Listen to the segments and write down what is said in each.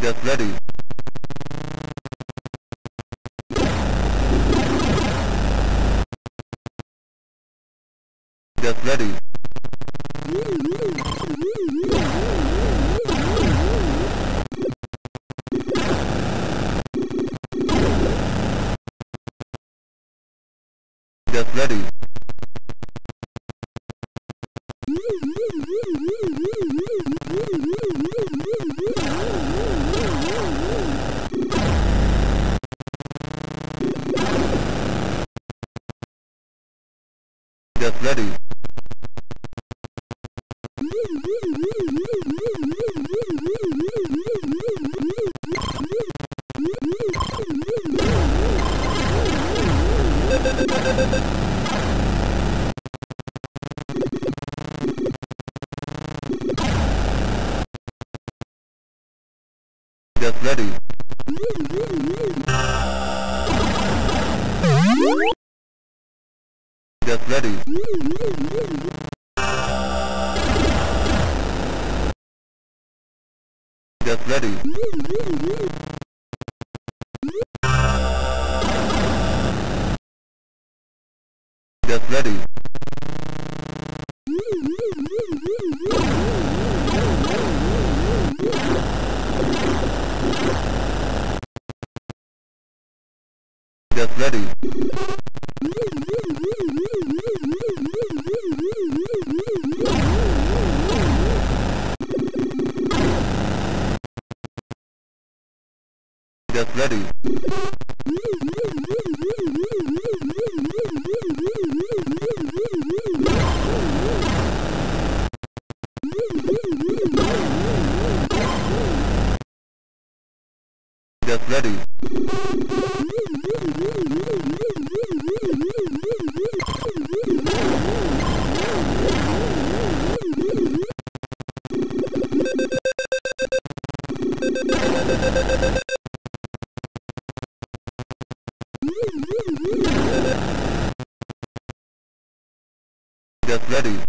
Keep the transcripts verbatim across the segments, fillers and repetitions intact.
Just let it. Just let it. Just let it. Just let it. Just let it. Just let it. Just let it. Just let it. Just let it. Just let it. Just let it. Just let it.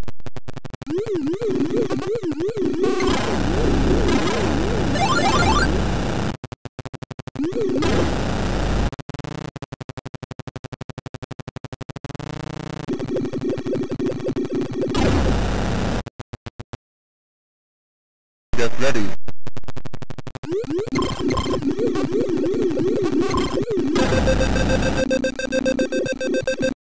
Just let it.